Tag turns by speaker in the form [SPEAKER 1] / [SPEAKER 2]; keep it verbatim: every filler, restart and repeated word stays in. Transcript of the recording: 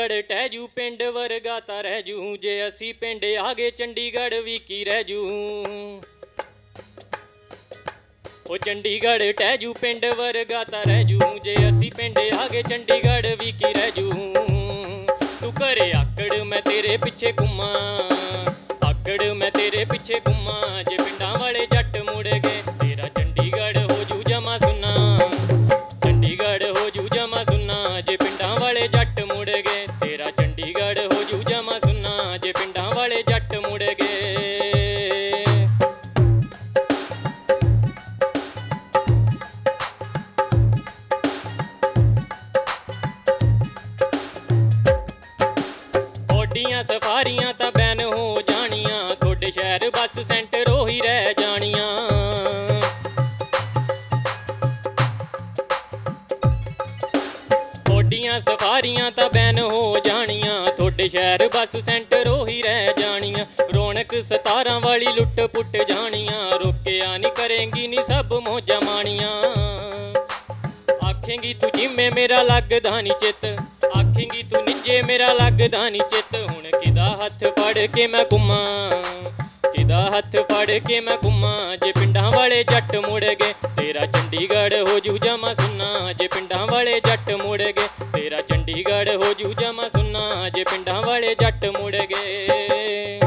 [SPEAKER 1] चंडीगढ़ टहजू पिंड वर्गा ता रहजू, जे असी पिंड आ गए चंडीगढ़ भी की रहजू। ओ चंडीगढ़ टहजू पिंड वर्गा ता रहजू, जे असी पिंड आ गए चंडीगढ़ भी की रहजू। तू करे आकड़ मैं तेरे पीछे घुमा, आकड़ मैं तेरे पीछे घुमा, जे पिंडां वाले जट मुड़ गए तेरा चंडीगढ़ हो जू जमा सुना, चंडीगढ़ हो जू जमा सुना, जे पिंडां वाले जट मुड़ गए तेरा चंडीगढ़ हो जू जमा सुना, जे पिंडां वाले जट मुड़ गए। सफारियां तां बैन हो जानियां, थोड़े शहर बस सेंटर ही रह जानियां। थोड़ियां सफारियां तां बैन हो जानियां, थोड़े शहर बस सेंटर ही रह जानियां। रौनक सतारां वाली लुट पुट जानियां, रोकिया नहीं करेंगी नी सब मौजा मानियां। आखेंगी तू जिम्मे मेरा लगदा नी चित, आखेंगी तू निजे मेरा लगदा नी चित। हुण किदा हथ फड़ के मैं घुमा, किदा हथ फड़ के मैं घुमा, जे पिंडां वाले जट मुड़ गए तेरा चंडीगढ़ हो जू जमा सुना, जे पिंडां वाले जट मुड़ गए तेरा चंडीगढ़ हो जू जमा सुना, जे पिंडां वाले जट मुड़ गए।